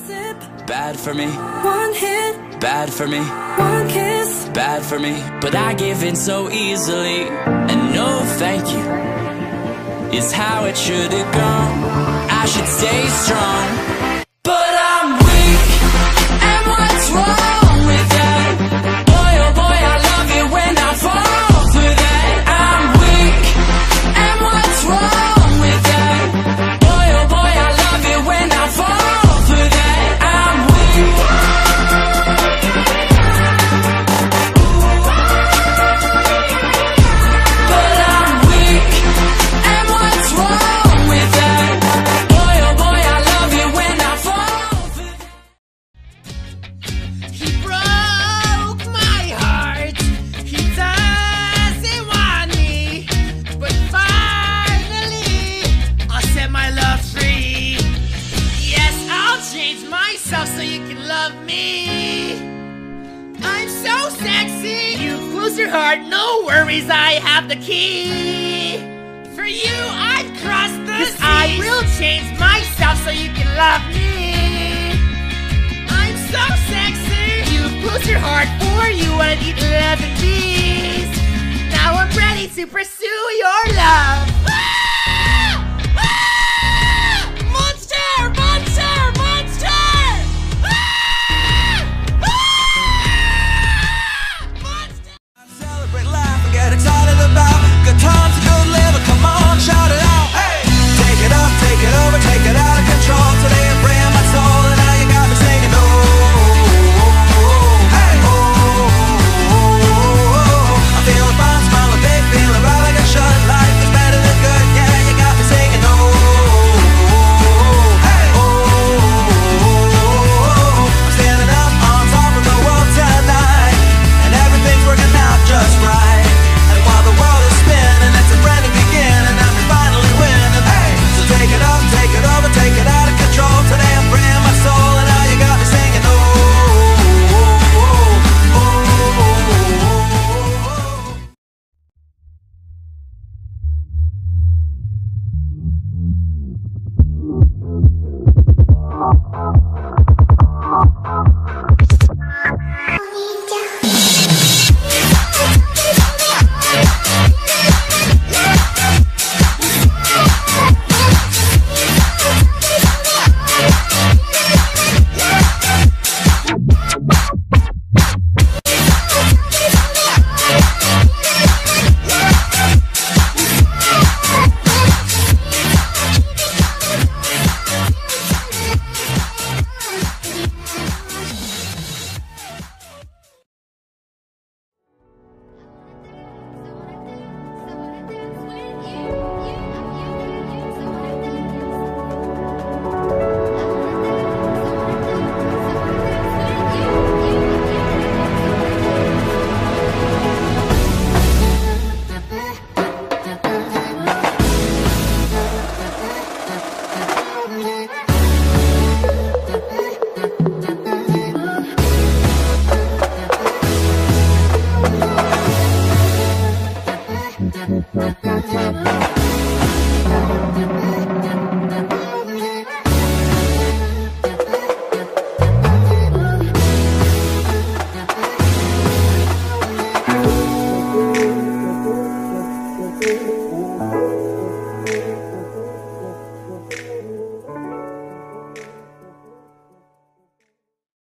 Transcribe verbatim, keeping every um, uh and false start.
sip, bad for me. one hit, Bad for me. one kiss, Bad for me. But I give in so easily, and no thank you is how it should have gone. I should stay strong, but I'm weak, and what's wrong with that? Boy, oh boy, I love it when I fall for that. I'm weak, and what's wrong with that? Boy, oh boy, I love it when I fall for that. I'm weak. But I'm weak, and what's wrong with that? Boy, oh boy, I love it when I fall for that. He broke my heart. He doesn't want me, but finally I'll set my love free. Yes, I'll change myself so you can love me. I'm so sexy. You close your heart, no worries, I have the key. For you, I'd cross the seas. 'Cause I will change myself so you can love me. I'm so sexy. You close your heart, for you wanna eat eleven bees. Now I'm ready to pursue your love. Ah! Ah! Monster! Monster! Monster! Ah! Ah! Monster! Celebrate life and get excited about good times and good living. Come on, shout it out. Hey, take it up, take it over, take it out of control. Today I'm praying my soul, and now you got me singing. Oh, hey, oh, I'm feeling fine, smiling big, feeling right like I should. Life is better than good, yeah, you got me singing. Oh, hey, oh, I'm standing up on top of the world tonight, and everything's working out just right. And while the world is spinning, it's a brand new beginning, and we finally winning. Hey, so take it up, take it over, take it out of control. Today I'm praying my soul, and now you got me singing. Oh, oh, oh, oh, oh.